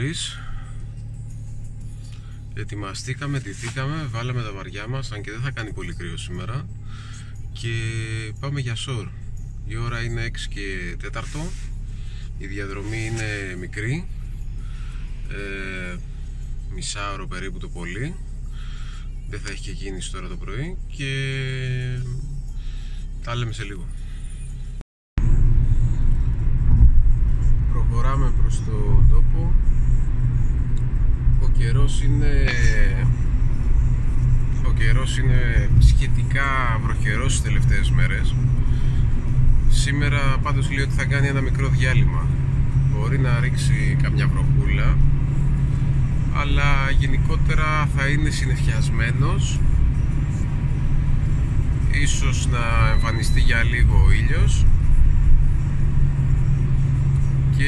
νωρίς. Ετοιμαστήκαμε, ντυθήκαμε, βάλαμε τα βαριά μας, αν και δεν θα κάνει πολύ κρύο σήμερα. Και πάμε για Σόρ. Η ώρα είναι 6 και 4. Η διαδρομή είναι μικρή, μισάωρο περίπου το πολύ. Δεν θα έχει και κίνηση τώρα το πρωί. Και τα λέμε σε λίγο. Προχωράμε προς το τόπο. Ο καιρός είναι σχετικά βροχερός τις τελευταίες μέρες. Σήμερα πάντως λέει ότι θα κάνει ένα μικρό διάλειμμα. Μπορεί να ρίξει καμιά βροχούλα, αλλά γενικότερα θα είναι συννεφιασμένος. Ίσως να εμφανιστεί για λίγο ο ήλιος και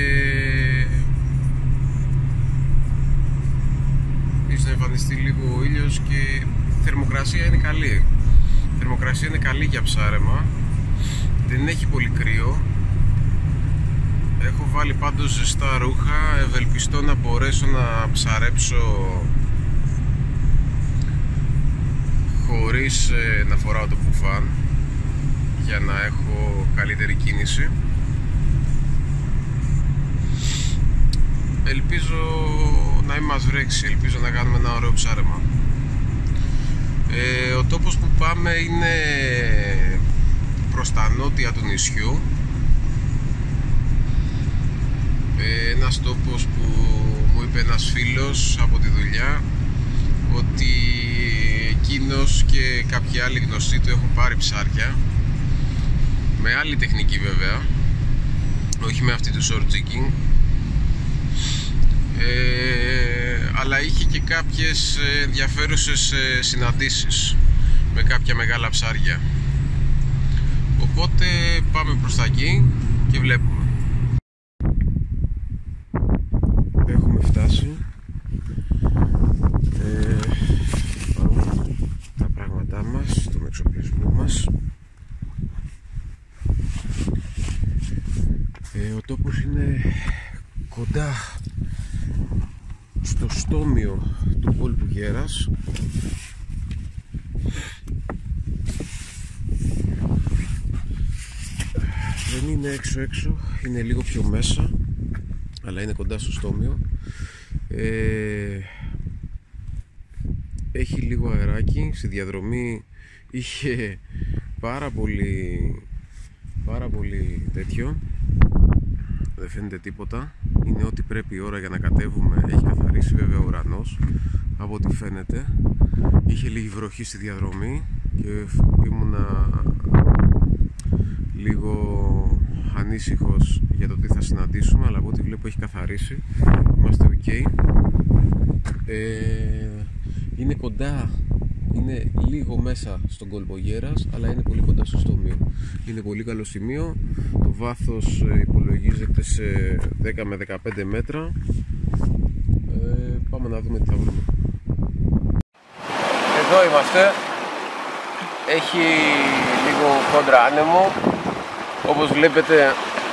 η θερμοκρασία είναι καλή. Η θερμοκρασία είναι καλή για ψάρεμα. Δεν έχει πολύ κρύο. Έχω βάλει πάντως ζεστά ρούχα. Ευελπιστώ να μπορέσω να ψαρέψω χωρίς να φοράω το μπουφάν, για να έχω καλύτερη κίνηση. Ελπίζω να μην μας βρέξει, ελπίζω να κάνουμε ένα ωραίο ψάρεμα. Ο τόπος που πάμε είναι προς τα νότια του νησιού. Ένας τόπος που μου είπε ένας φίλος από τη δουλειά ότι εκείνος και κάποιοι άλλοι γνωστοί του έχουν πάρει ψάρια, με άλλη τεχνική βέβαια, όχι με αυτή του short jigging, αλλά είχε και κάποιες ενδιαφέρουσες συναντήσεις με κάποια μεγάλα ψάρια. Οπότε πάμε προς τα εκεί και βλέπουμε. Έχουμε φτάσει. Πάμε τα πράγματά μας, τον εξοπλισμό μας. Ο τόπος είναι κοντά στο στόμιο του κόλπου Γέρας. Δεν είναι έξω, είναι λίγο πιο μέσα, αλλά είναι κοντά στο στόμιο. Έχει λίγο αεράκι. Στη διαδρομή είχε πάρα πολύ τέτοιο. Δεν φαίνεται τίποτα. Είναι ό,τι πρέπει η ώρα για να κατέβουμε. Έχει καθαρίσει βέβαια ο ουρανός, από ό,τι φαίνεται. Είχε λίγη βροχή στη διαδρομή και ήμουνα λίγο ανήσυχος για το τι θα συναντήσουμε, αλλά από ό,τι βλέπω έχει καθαρίσει. Είμαστε ok. Είναι κοντά, είναι λίγο μέσα στον κόλπο Γέρας, αλλά είναι πολύ κοντά στο στόμιο. Είναι πολύ καλό σημείο. Το βάθος υπολογίζεται σε 10 με 15 μέτρα. Πάμε να δούμε τι θα βρούμε. Εδώ είμαστε. Έχει λίγο κόντρα άνεμο. Όπως βλέπετε,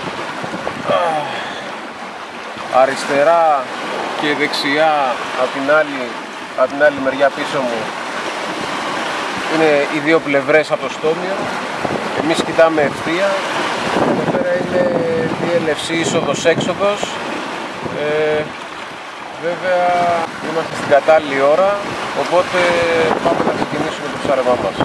αριστερά και δεξιά από την άλλη μεριά πίσω μου είναι οι δύο πλευρές από το στόμιο. Εμείς κοιτάμε ευθεία. Εδώ πέρα είναι διέλευση είσοδος-έξοδος. Βέβαια είμαστε στην κατάλληλη ώρα, οπότε πάμε να ξεκινήσουμε το ψάρεμά μας.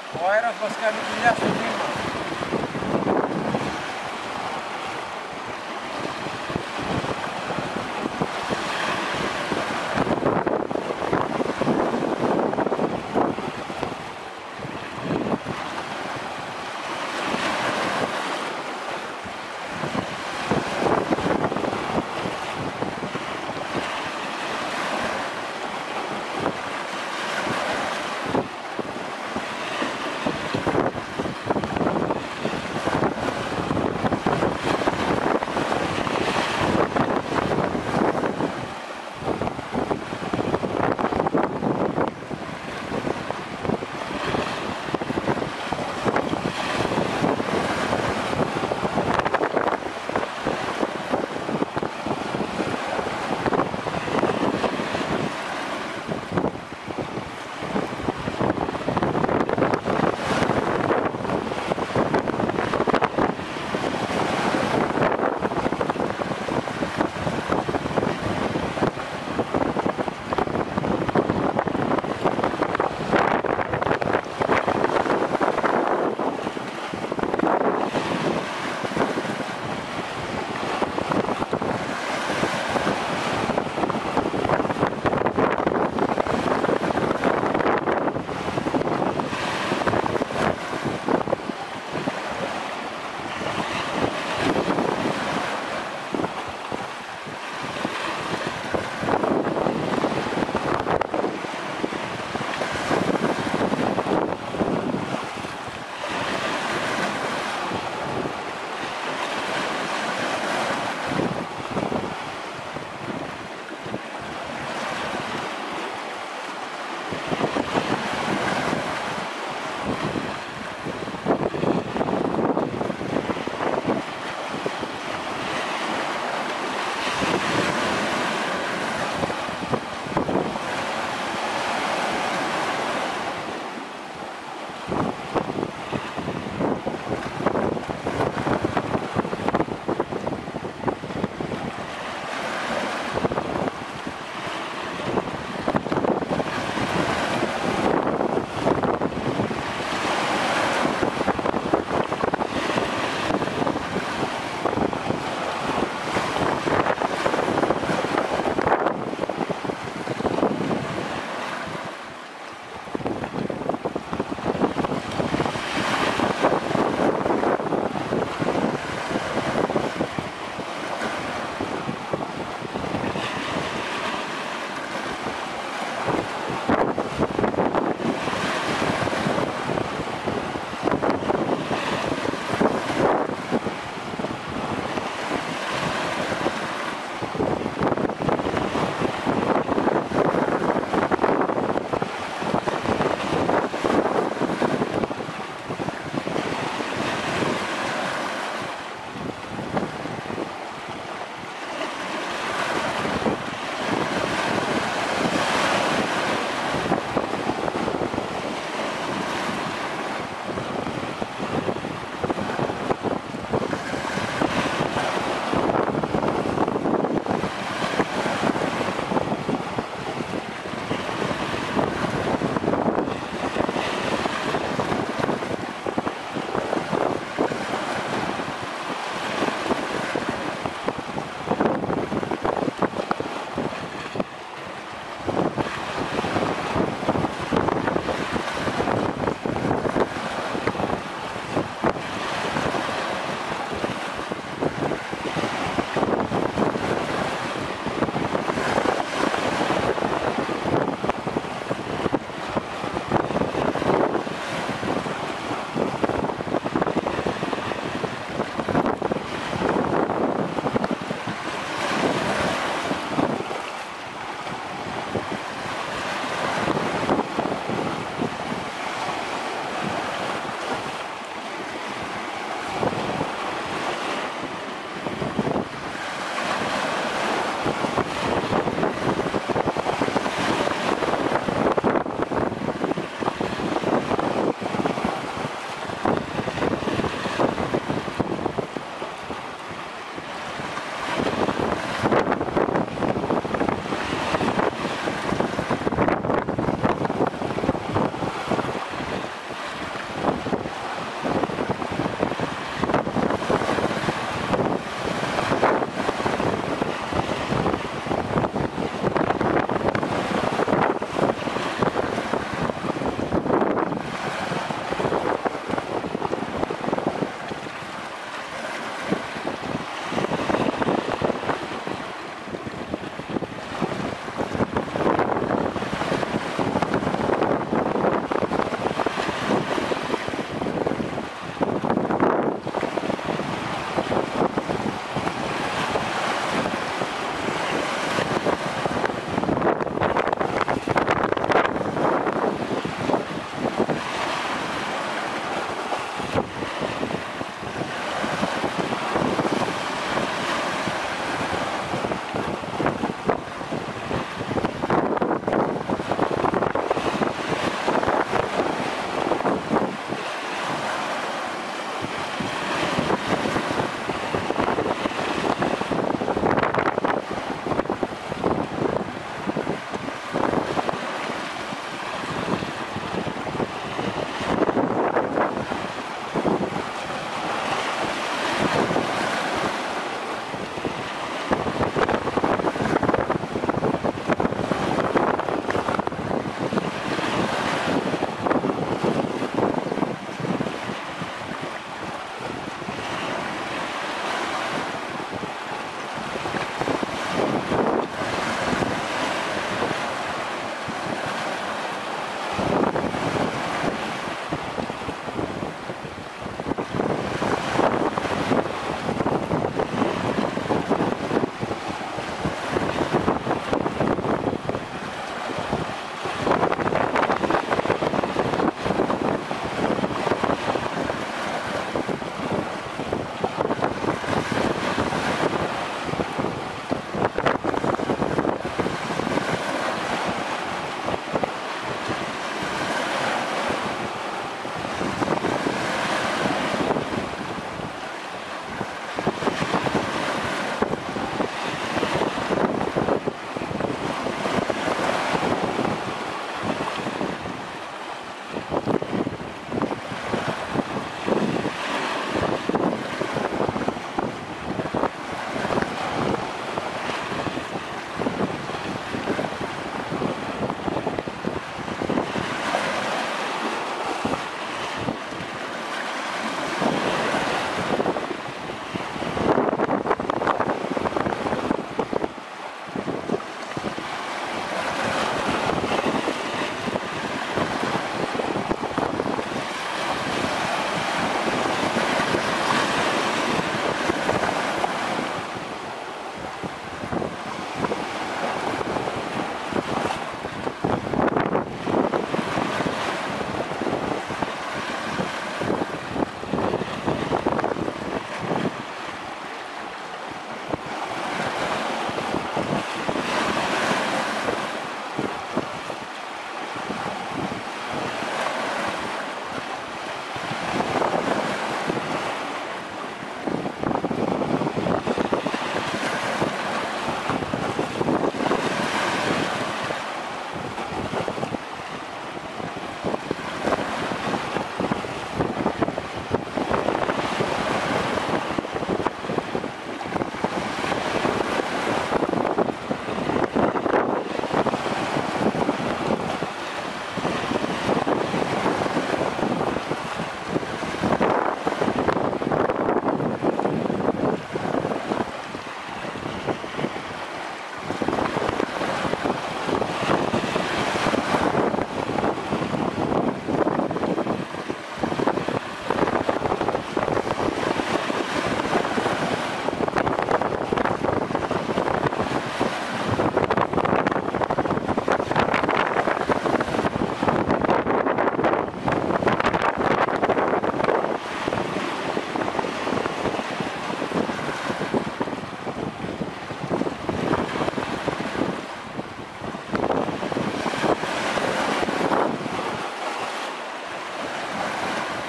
Ο αέρας μας κάνει δουλειά στο κλίμα.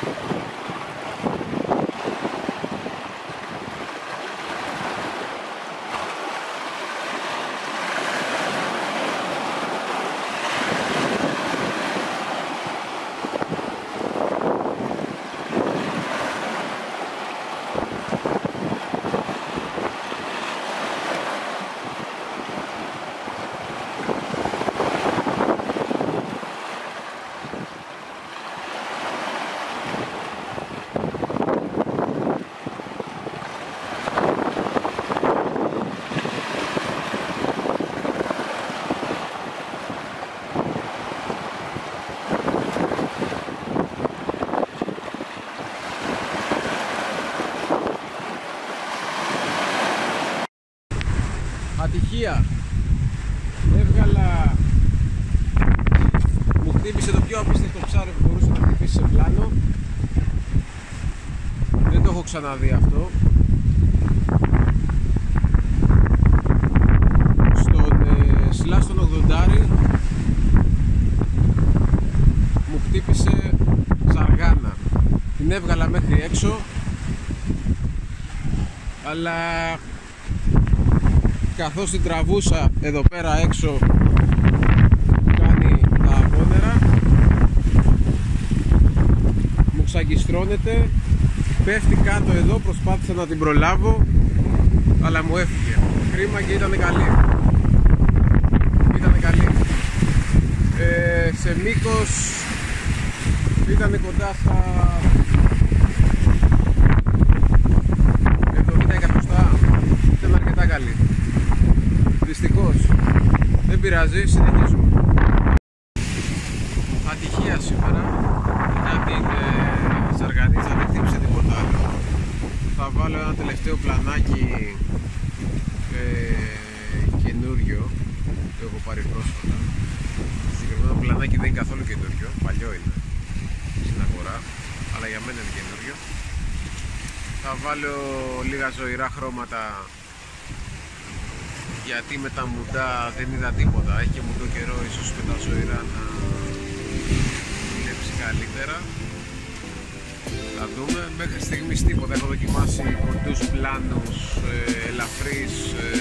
Ατυχία. Έβγαλα, μου χτύπησε το πιο απίστευτο ψάρι που μπορούσε να χτυπήσει σε πλάνο. Δεν το έχω ξαναδεί αυτό. Στον 80 μου χτύπησε ζαργάνα. Την έβγαλα μέχρι έξω, αλλά καθώς την τραβούσα εδώ πέρα έξω κάνει τα απόνερα, μου ξαγκιστρώνεται, πέφτει κάτω εδώ, προσπάθησα να την προλάβω αλλά μου έφυγε. Κρίμα και ήταν καλή. Σε μήκος ήταν κοντά στα 70 εκατοστά. Ήταν αρκετά καλή. Δυστυχώς. Δεν πειράζει, συνεχίζουμε. Ατυχία σήμερα. Για την ζαργανίτσα δεν χτύπησε τίποτα άλλο. Θα βάλω ένα τελευταίο πλανάκι καινούριο. Το έχω πάρει πρόσφατα. Το συγκεκριμένο πλανάκι δεν είναι καθόλου καινούριο, παλιό είναι στην αγορά, αλλά για μένα είναι καινούριο. Θα βάλω λίγα ζωηρά χρώματα, γιατί με τα μουντά δεν είδα τίποτα. Έχει και μουντό καιρό, ίσως με τα ζωηρά να δουλέψει καλύτερα. Θα δούμε. Μέχρι στιγμής τίποτα. Έχω δοκιμάσει κοντούς πλάνους, ελαφρύς,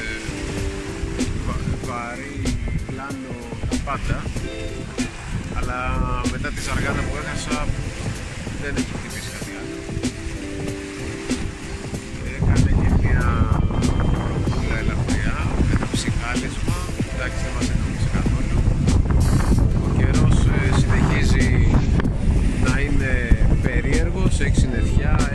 βαρύ πλάνο, τα πάντα, αλλά μετά τη ζαργάνα που έχασα δεν έχει χτυπήσει κάτι άλλο. Έκανε και μια κούλα ελαφριά, ένα ψυχάλισμα, εντάξει δεν μας ενοχλήσε καθόλου. Ο καιρός συνεχίζει να είναι περίεργος, έχει συννεφιά,